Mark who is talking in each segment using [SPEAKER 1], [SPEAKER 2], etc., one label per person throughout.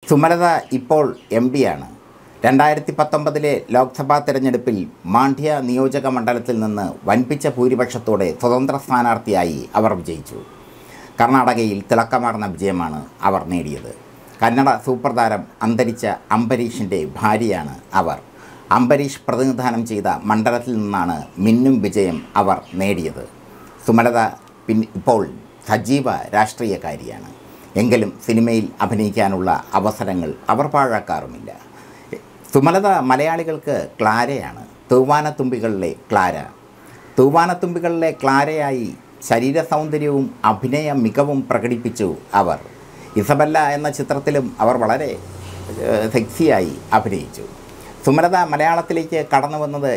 [SPEAKER 1] സുമലത ഇപ്പോൾ MP-യാണ്. 2019 ലോക്സഭാ തെരഞ്ഞെടുപ്പിൽ മാണ്ഡ്യ നിയോജക മണ്ഡലത്തിൽ നിന്ന് വൻപിച്ച ഭൂരിപക്ഷത്തോടെ സ്വതന്ത്ര സ്ഥാനാർത്ഥിയായി അവർ വിജയിച്ചു. കർണാടകയിൽ തിളക്കമാർന്ന വിജയമാണ് അവർ നേടിയത്. കന്നഡ സൂപ്പർ താരം അന്തരിച്ച അംബരീഷിൻ്റെ ഭാര്യയാണ് അവർ. അംബരീഷ് പ്രതിനിധാനം ചെയ്ത മണ്ഡലത്തിൽ നിന്നാണ് മിന്നും വിജയം അവർ നേടിയത്. സുമലത ഇപ്പോൾ സജീവ രാഷ്ട്രീയക്കാരിയാണ്. എങ്കിലും സിനിമയിൽ അഭിനയിക്കാനുള്ള അവസരങ്ങൾ അവർ പാഴാക്കാറുമില്ല. സുമലത മലയാളികൾക്ക് ക്ലാരയാണ്. തൂവാനത്തുമ്പികളിലെ ക്ലാര. തൂവാനത്തുമ്പികളിലെ ക്ലാരയായി ശരീര സൗന്ദര്യവും അഭിനയ മികവും പ്രകടിപ്പിച്ചു അവർ. ഇസബല്ല എന്ന ചിത്രത്തിലും അവർ വളരെ സെക്സിയായി അഭിനയിച്ചു. സുമലത മലയാളത്തിലേക്ക് കടന്നു വന്നത്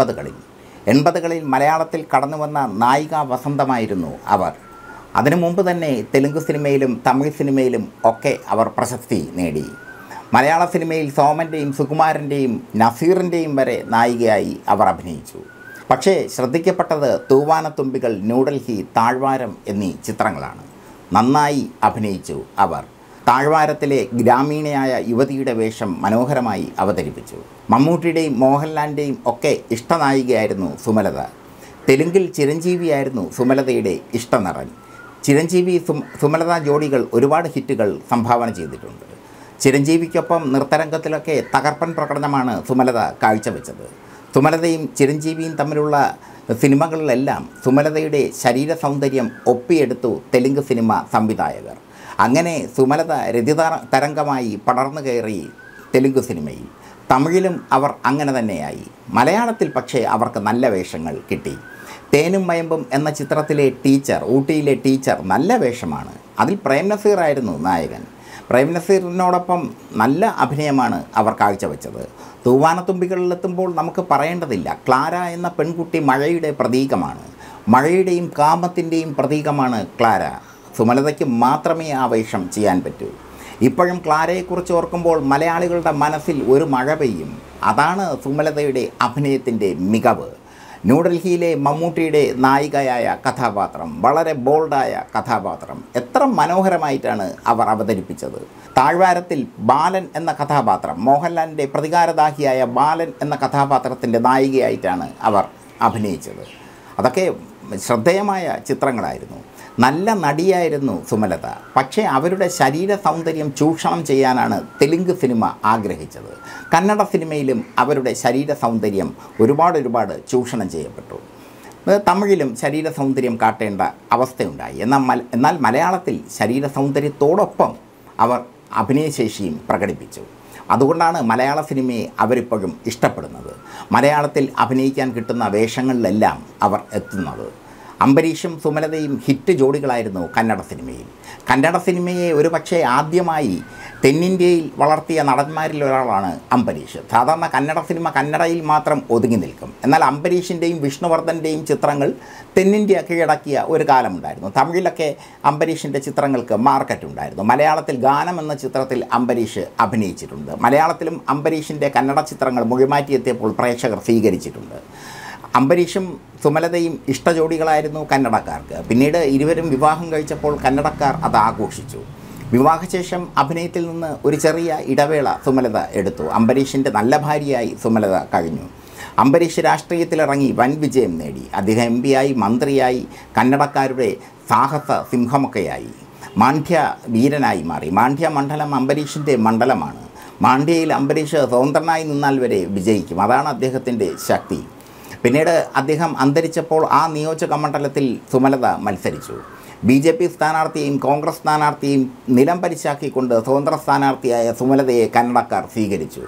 [SPEAKER 1] 80കളിൽ മലയാളത്തിൽ കടന്നു വന്ന നായികാ വസന്തമായിരുന്നു അവർ. അതിനു മുമ്പ് തന്നെ തെലുങ്ക് സിനിമയിലും തമിഴ് സിനിമയിലും ഒക്കെ അവർ പ്രശസ്തി നേടി. മലയാള സിനിമയിൽ സോമൻ്റെയും സുകുമാരൻ്റെയും നസീറിൻ്റെയും വരെ നായികയായി അവർ അഭിനയിച്ചു. പക്ഷേ ശ്രദ്ധിക്കപ്പെട്ടത് തൂവാനത്തുമ്പികൾ, ന്യൂഡൽഹി, താഴ്വാരം എന്നീ ചിത്രങ്ങളാണ്. നന്നായി അഭിനയിച്ചു അവർ. താഴ്വാരത്തിലെ ഗ്രാമീണയായ യുവതിയുടെ വേഷം മനോഹരമായി അവതരിപ്പിച്ചു. മമ്മൂട്ടിയുടെയും മോഹൻലാലിൻ്റെയും ഒക്കെ ഇഷ്ടനായികയായിരുന്നു സുമലത. തെലുങ്കിൽ ചിരഞ്ജീവിയായിരുന്നു സുമലതയുടെ ഇഷ്ടനടൻ. ചിരഞ്ജീവി സുമലത ജോഡികൾ ഒരുപാട് ഹിറ്റുകൾ സംഭാവന ചെയ്തിട്ടുണ്ട്. ചിരഞ്ജീവിക്കൊപ്പം നൃത്തരംഗത്തിലൊക്കെ തകർപ്പൻ പ്രകടനമാണ് സുമലത കാഴ്ചവെച്ചത്. സുമലതയും ചിരഞ്ജീവിയും തമ്മിലുള്ള സിനിമകളിലെല്ലാം സുമലതയുടെ ശരീര സൗന്ദര്യം ഒപ്പിയെടുത്തു തെലുങ്ക് സിനിമ സംവിധായകർ. അങ്ങനെ സുമലത രതിതരംഗമായി പടർന്നു കയറി തെലുങ്ക് സിനിമയിൽ. തമിഴിലും അവർ അങ്ങനെ തന്നെയായി. മലയാളത്തിൽ പക്ഷേ അവർക്ക് നല്ല വേഷങ്ങൾ കിട്ടി. തേനും മയമ്പും എന്ന ചിത്രത്തിലെ ടീച്ചർ, ഊട്ടിയിലെ ടീച്ചർ നല്ല വേഷമാണ്. അതിൽ പ്രേം നസീറായിരുന്നു നായകൻ. പ്രേം നസീറിനോടൊപ്പം നല്ല അഭിനയമാണ് അവർ കാഴ്ചവെച്ചത്. തൂവാനത്തുമ്പികളിലെത്തുമ്പോൾ നമുക്ക് പറയേണ്ടതില്ല. ക്ലാര എന്ന പെൺകുട്ടി മഴയുടെ പ്രതീകമാണ്. മഴയുടെയും കാമത്തിൻ്റെയും പ്രതീകമാണ് ക്ലാര. സുമലതയ്ക്ക് മാത്രമേ ആ വേഷം ചെയ്യാൻ പറ്റൂ. ഇപ്പോഴും ക്ലാരയെക്കുറിച്ച് ഓർക്കുമ്പോൾ മലയാളികളുടെ മനസ്സിൽ ഒരു മഴ പെയ്യും. അതാണ് സുമലതയുടെ അഭിനയത്തിൻ്റെ മികവ്. ന്യൂഡൽഹിയിലെ മമ്മൂട്ടിയുടെ നായികയായ കഥാപാത്രം, വളരെ ബോൾഡായ കഥാപാത്രം, എത്ര മനോഹരമായിട്ടാണ് അവർ അവതരിപ്പിച്ചത്. താഴ്വാരത്തിൽ ബാലൻ എന്ന കഥാപാത്രം, മോഹൻലാലിൻ്റെ പ്രതികാരദാഹിയായ ബാലൻ എന്ന കഥാപാത്രത്തിൻ്റെ നായികയായിട്ടാണ് അവർ അഭിനയിച്ചത്. അതൊക്കെ ശ്രദ്ധേയമായ ചിത്രങ്ങളായിരുന്നു. നല്ല നടിയായിരുന്നു സുമലത. പക്ഷേ അവരുടെ ശരീര സൗന്ദര്യം ചൂഷണം ചെയ്യാനാണ് തെലുങ്ക് സിനിമ ആഗ്രഹിച്ചത്. കന്നഡ സിനിമയിലും അവരുടെ ശരീര സൗന്ദര്യം ഒരുപാട് ചൂഷണം ചെയ്യപ്പെട്ടു. തമിഴിലും ശരീര സൗന്ദര്യം കാട്ടേണ്ട അവസ്ഥയുണ്ടായി. എന്നാൽ മലയാളത്തിൽ ശരീര സൗന്ദര്യത്തോടൊപ്പം അവർ അഭിനയശേഷിയും പ്രകടിപ്പിച്ചു. അതുകൊണ്ടാണ് മലയാള സിനിമയെ അവരിപ്പോഴും ഇഷ്ടപ്പെടുന്നത്. മലയാളത്തിൽ അഭിനയിക്കാൻ കിട്ടുന്ന വേഷങ്ങളിലെല്ലാം അവർ എത്തുന്നത്. അംബരീഷും സുമലതയും ഹിറ്റ് ജോഡികളായിരുന്നു കന്നഡ സിനിമയിൽ. കന്നഡ സിനിമയെ ഒരുപക്ഷെ ആദ്യമായി തെന്നിന്ത്യയിൽ വളർത്തിയ നടന്മാരിൽ ഒരാളാണ് അംബരീഷ്. സാധാരണ കന്നഡ സിനിമ കന്നഡയിൽ മാത്രം ഒതുങ്ങി നിൽക്കും. എന്നാൽ അംബരീഷിൻ്റെയും വിഷ്ണുവർദ്ധൻ്റെയും ചിത്രങ്ങൾ തെന്നിന്ത്യ കീഴടക്കിയ ഒരു കാലമുണ്ടായിരുന്നു. തമിഴിലൊക്കെ അംബരീഷിൻ്റെ ചിത്രങ്ങൾക്ക് മാർക്കറ്റ് ഉണ്ടായിരുന്നു. മലയാളത്തിൽ ഗാനം എന്ന ചിത്രത്തിൽ അംബരീഷ് അഭിനയിച്ചിട്ടുണ്ട്. മലയാളത്തിലും അംബരീഷിൻ്റെ കന്നഡ ചിത്രങ്ങൾ മൊഴിമാറ്റിയെത്തിയപ്പോൾ പ്രേക്ഷകർ സ്വീകരിച്ചിട്ടുണ്ട്. അംബരീഷും സുമലതയും ഇഷ്ടജോഡികളായിരുന്നു കന്നഡക്കാർക്ക്. പിന്നീട് ഇരുവരും വിവാഹം കഴിച്ചപ്പോൾ കന്നഡക്കാർ അത് ആഘോഷിച്ചു. വിവാഹശേഷം അഭിനയത്തിൽ നിന്ന് ഒരു ചെറിയ ഇടവേള സുമലത എടുത്തു. അംബരീഷിൻ്റെ നല്ല ഭാര്യയായി സുമലത കഴിഞ്ഞു. അംബരീഷ് രാഷ്ട്രീയത്തിലിറങ്ങി വൻ വിജയം നേടി. അദ്ദേഹം MP-യായി, മന്ത്രിയായി, കന്നഡക്കാരുടെ സാഹസ സിംഹമൊക്കെയായി. മാണ്ഡ്യ വീരനായി മാറി. മാണ്ഡ്യ മണ്ഡലം അംബരീഷിൻ്റെ മണ്ഡലമാണ്. മാണ്ഡ്യയിൽ അംബരീഷ് സ്വതന്ത്രനായി നിന്നാൽ വരെ വിജയിക്കും. അതാണ് അദ്ദേഹത്തിൻ്റെ ശക്തി. പിന്നീട് അദ്ദേഹം അന്തരിച്ചപ്പോൾ ആ നിയോജക മണ്ഡലത്തിൽ സുമലത മത്സരിച്ചു. BJP സ്ഥാനാർത്ഥിയെയും കോൺഗ്രസ് സ്ഥാനാർത്ഥിയെയും നിലം പരിശാക്കിക്കൊണ്ട് സ്വതന്ത്ര സ്ഥാനാർത്ഥിയായ സുമലതയെ കന്നഡക്കാർ സ്വീകരിച്ചു.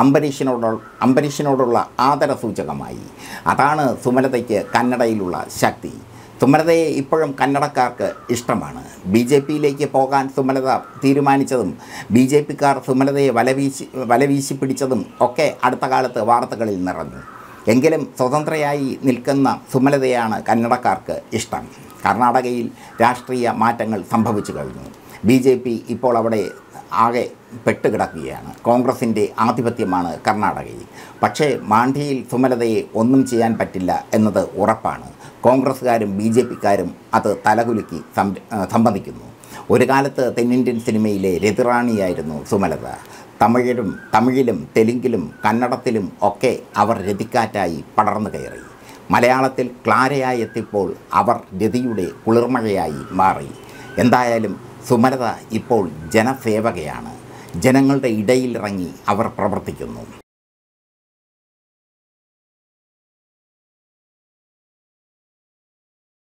[SPEAKER 1] അംബരീഷിനോടുള്ള ആദരസൂചകമായി. അതാണ് സുമലതയ്ക്ക് കന്നഡയിലുള്ള ശക്തി. സുമലതയെ ഇപ്പോഴും കന്നഡക്കാർക്ക് ഇഷ്ടമാണ്. BJPയിലേക്ക് പോകാൻ സുമലത തീരുമാനിച്ചതും BJPക്കാർ സുമലതയെ വലവീശി പിടിച്ചതും ഒക്കെ അടുത്ത കാലത്ത് വാർത്തകളിൽ നിറഞ്ഞു. എങ്കിലും സ്വതന്ത്രയായി നിൽക്കുന്ന സുമലതയാണ് കന്നഡക്കാർക്ക് ഇഷ്ടം. കർണാടകയിൽ രാഷ്ട്രീയ മാറ്റങ്ങൾ സംഭവിച്ചു കഴിഞ്ഞു. BJP ഇപ്പോൾ അവിടെ ആകെ പെട്ടുകിടക്കുകയാണ്. കോൺഗ്രസിൻ്റെ ആധിപത്യമാണ് കർണാടകയിൽ. പക്ഷേ മാണ്ഡ്യയിൽ സുമലതയെ ഒന്നും ചെയ്യാൻ പറ്റില്ല എന്നത് ഉറപ്പാണ്. കോൺഗ്രസ്സുകാരും BJPക്കാരും അത് തലകുലുക്കി സമ്മതിക്കുന്നു. ഒരു കാലത്ത് തെന്നിന്ത്യൻ സിനിമയിലെ രതിറാണിയായിരുന്നു സുമലത. തമിഴിലും തെലുങ്കിലും കന്നഡത്തിലും ഒക്കെ അവർ രതിക്കാറ്റായി പടർന്നു കയറി. മലയാളത്തിൽ ക്ലാരയായി എത്തിയപ്പോൾ അവർ രതിയുടെ കുളിർമഴയായി മാറി. എന്തായാലും സുമലത ഇപ്പോൾ ജനസേവകയാണ്. ജനങ്ങളുടെ ഇടയിലിറങ്ങി അവർ പ്രവർത്തിക്കുന്നു.